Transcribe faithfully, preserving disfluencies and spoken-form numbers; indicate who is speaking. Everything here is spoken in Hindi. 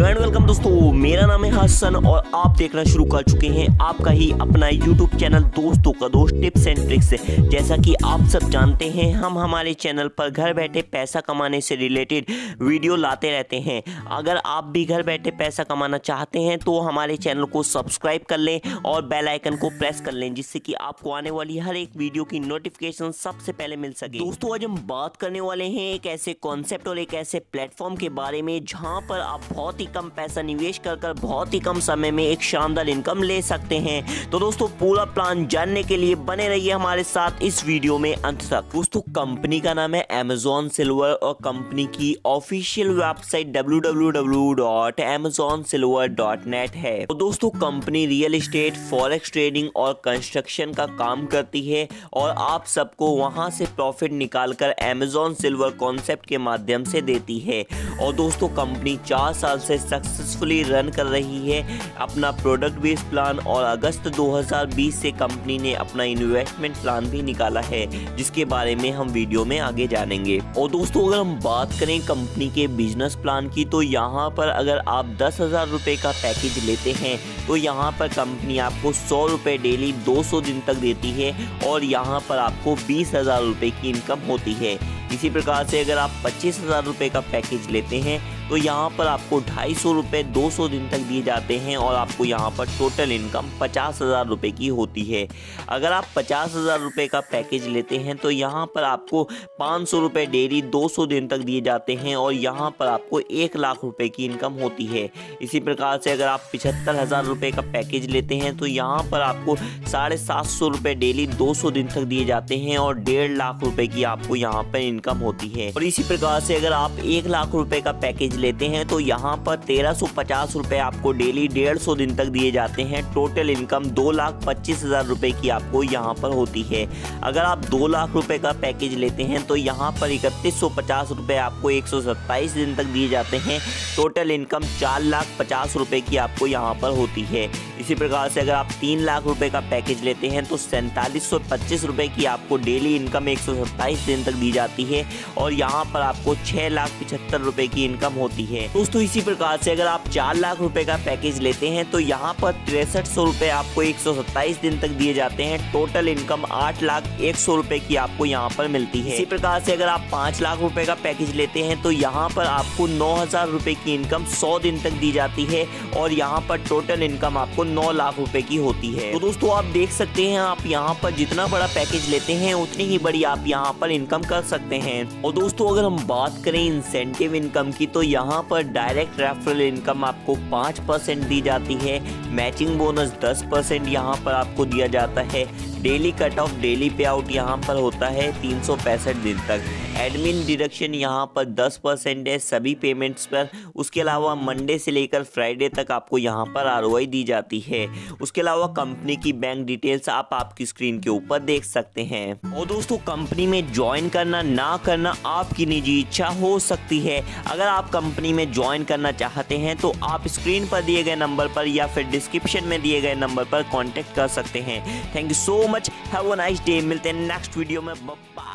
Speaker 1: एंड वेलकम दोस्तों, मेरा नाम है हसन और आप देखना शुरू कर चुके हैं आपका ही अपना यूट्यूब चैनल दोस्तों का दोस्त टिप्स एंड ट्रिक्स। जैसा कि आप सब जानते हैं, हम हमारे चैनल पर घर बैठे पैसा कमाने से रिलेटेड वीडियो लाते रहते हैं। अगर आप भी घर बैठे पैसा कमाना चाहते हैं तो हमारे चैनल को सब्सक्राइब कर लें और बेल आइकन को प्रेस कर लें, जिससे कि आपको आने वाली हर एक वीडियो की नोटिफिकेशन सबसे पहले मिल सके। दोस्तों, आज हम बात करने वाले हैं एक ऐसे कॉन्सेप्ट और एक ऐसे प्लेटफॉर्म के बारे में जहां पर आप बहुत ही कम पैसा निवेश कर कर बहुत ही कम समय में एक शानदार इनकम ले सकते हैं। तो दोस्तों, पूरा प्लान जानने के लिए बने रहिए हमारे साथ इस वीडियो में अंत तक। दोस्तों, कंपनी का नाम है अमेज़न सिल्वर और कंपनी की official website W W W dot Amazon silver dot net है। तो दोस्तों, company real estate, forex trading और कंस्ट्रक्शन का काम करती है और आप सबको वहां से प्रॉफिट निकालकर अमेज़न सिल्वर कॉन्सेप्ट के माध्यम से देती है। और दोस्तों, कंपनी चार साल से सक्सेसफुली रन कर रही है अपना प्रोडक्ट बेस्ड प्लान और अगस्त दो हज़ार बीस से कंपनी ने अपना इन्वेस्टमेंट प्लान भी निकाला है, जिसके बारे में हम वीडियो में आगे जानेंगे। और दोस्तों, अगर हम बात करें कंपनी के बिजनेस प्लान की, तो यहाँ पर अगर आप दस हजार रुपये का पैकेज लेते हैं तो यहाँ पर कंपनी आपको सौ रुपये डेली दो सौ दिन तक देती है और यहाँ पर आपको बीस हजार रुपये की इनकम होती है। इसी प्रकार से अगर आप पच्चीस हजार रुपये का पैकेज लेते हैं तो यहाँ पर आपको ढाई सौ रुपये दो सौ दिन तक दिए जाते हैं और आपको यहाँ पर टोटल इनकम पचास हजार रुपये की होती है। अगर आप पचास हजार रुपये का पैकेज लेते हैं तो यहाँ पर आपको पाँच सौ रुपये डेली दो सौ दिन तक दिए जाते हैं और यहाँ पर आपको एक लाख रुपये की इनकम होती है। इसी प्रकार से अगर आप पिछहत्तर हजार रुपये का पैकेज लेते हैं तो यहाँ पर आपको साढ़े सात सौ रुपये डेली दो सौ दिन तक दिए जाते हैं और डेढ़ लाख रुपये की आपको यहाँ पर इनकम होती है। और इसी प्रकार से अगर आप एक लाख रुपये का पैकेज लेते हैं तो यहाँ पर तेरह सौ पचास रुपए आपको डेली डेढ़ सौ दिन तक दिए जाते हैं। टोटल इनकम दो लाख पच्चीस हजार रुपए की आपको यहाँ पर होती है। अगर आप दो लाख रुपए का पैकेज लेते हैं तो यहाँ पर इकतीस सौ पचास रुपए आपको एक सौ सत्ताईस दिन तक दिए जाते हैं। टोटल इनकम चार लाख पचास रुपए की आपको यहाँ पर होती है। इसी प्रकार से अगर आप तीन लाख रुपए का पैकेज लेते हैं तो सैंतालीस सौ पच्चीस रुपए की आपको डेली इनकम एक सौ सत्ताईस दिन तक दी जाती है और यहाँ पर आपको छह लाख पिछहत्तर रुपए की इनकम होती है। दोस्तों, इसी प्रकार से अगर आप चार लाख रुपए का पैकेज लेते हैं तो यहाँ पर तिरसठ सौ रुपए आपको एक सौ सत्ताईस दिन तक दिए जाते हैं। टोटल इनकम आठ लाख एक सौ रुपए की आपको यहाँ पर मिलती है। इसी प्रकार से अगर आप पाँच लाख रुपए का पैकेज लेते हैं तो यहाँ पर आपको नौ हजार रुपए की इनकम सौ दिन तक दी जाती है और यहाँ पर टोटल इनकम आपको नौ लाख रुपए की होती है। तो दोस्तों, आप देख सकते हैं, आप यहाँ पर जितना बड़ा पैकेज लेते हैं उतनी ही बड़ी आप यहाँ पर इनकम कर सकते हैं। और दोस्तों, अगर हम बात करें इंसेंटिव इनकम की, तो यहाँ पर डायरेक्ट रेफरल इनकम आपको पाँच परसेंट दी जाती है। मैचिंग बोनस दस परसेंट यहाँ पर आपको दिया जाता है। Daily cut off daily pay out यहाँ पर होता है तीन सौ पैंसठ दिन तक। एडमिन डिडक्शन यहाँ पर दस परसेंट है सभी पेमेंट्स पर। उसके अलावा मंडे से लेकर फ्राइडे तक आपको यहाँ पर आरओआई दी जाती है। उसके अलावा कंपनी की बैंक डिटेल्स आप आपकी स्क्रीन के ऊपर देख सकते हैं। और दोस्तों, कंपनी में ज्वाइन करना ना करना आपकी निजी इच्छा हो सकती है। अगर आप कंपनी में ज्वाइन करना चाहते हैं तो आप स्क्रीन पर दिए गए नंबर पर या फिर डिस्क्रिप्शन में दिए गए नंबर पर कॉन्टेक्ट कर सकते हैं। Thank you so much, have a nice day. मिलते हैं नेक्स्ट वीडियो में। बाय।